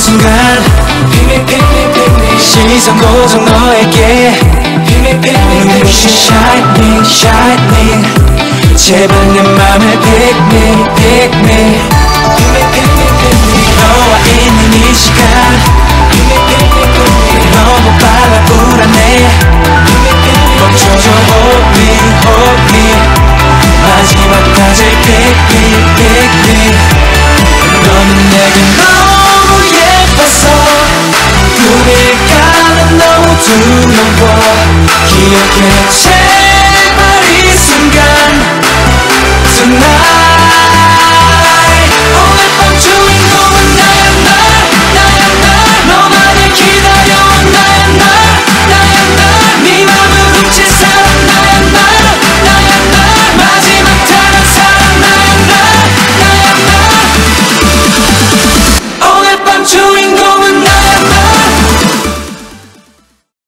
순간 시선 고정 너에게 눈부신 shining shining 제발 내 맘을 pick me pick me 너와 있는 이 시간 너무 빨라 불안해 멈춰줘 hold me hold me 마지막까지 pick me pick me 너는 내게 너무 예뻐서 눈을 감은 너무 두려워 기억해 제발 이 순간 Tonight